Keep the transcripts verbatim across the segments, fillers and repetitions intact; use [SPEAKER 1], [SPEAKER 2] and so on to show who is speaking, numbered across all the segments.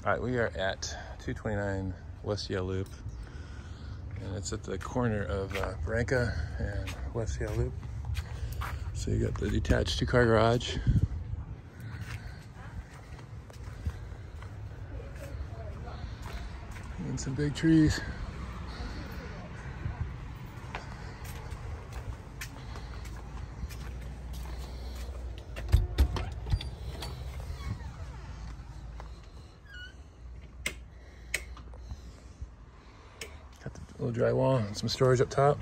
[SPEAKER 1] All right, we are at two twenty-nine West Yale Loop, and it's at the corner of uh, Branca and West Yale Loop. So you got the detached two-car garage. And some big trees. Got the little drywall and some storage up top.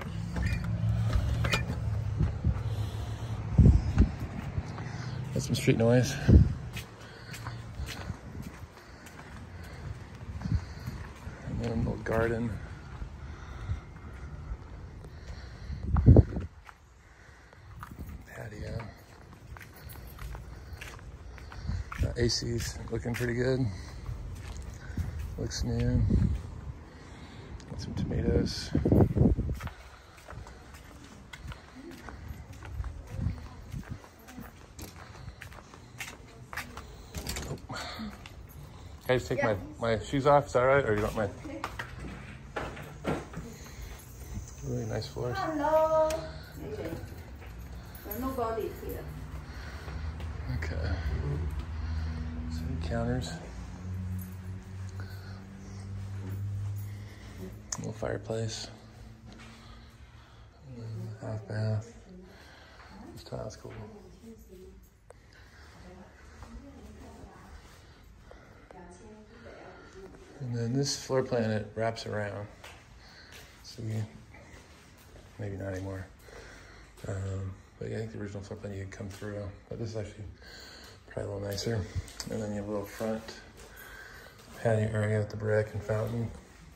[SPEAKER 1] Got some street noise. And then a little garden. Patio. Uh, A C's looking pretty good. Looks new. Got some tomatoes. Can I just take yeah. my, my shoes off? Is that right? Or you don't mind? Really nice floors.
[SPEAKER 2] Hello. There's nobody here.
[SPEAKER 1] Okay. Some counters. A little fireplace. Half bath. This tile's cool. And then this floor plan, it wraps around. So you, maybe not anymore. Um, but yeah, I think the original floor plan you could come through. But this is actually probably a little nicer. And then you have a little front patio area with the brick and fountain.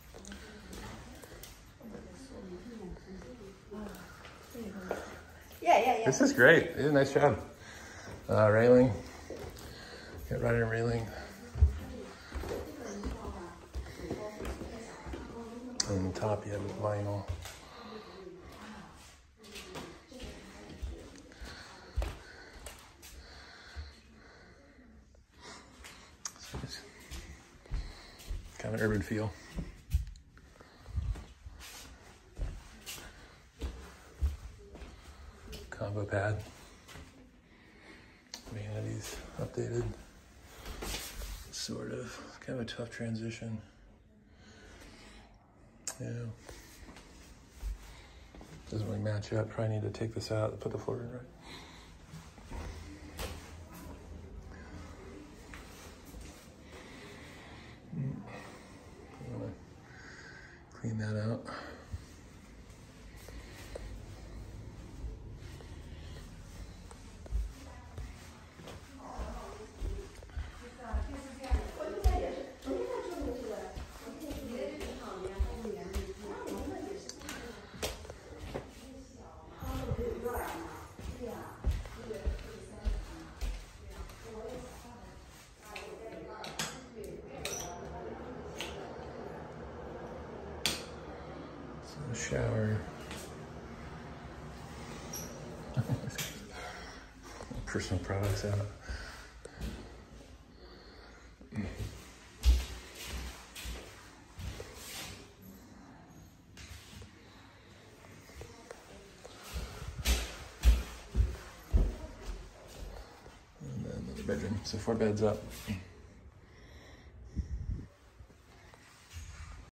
[SPEAKER 2] Yeah, yeah, yeah.
[SPEAKER 1] This is great. You did a nice job. Uh, railing. Got rider railing. On the top, you have vinyl. So it's kind of urban feel. Combo pad. Vanities updated. Sort of. Kind of a tough transition. Yeah. Doesn't really match up. Probably need to take this out and put the floor in right. Mm. I want to clean that out. Shower. Personal products out. And then another bedroom. So four beds up.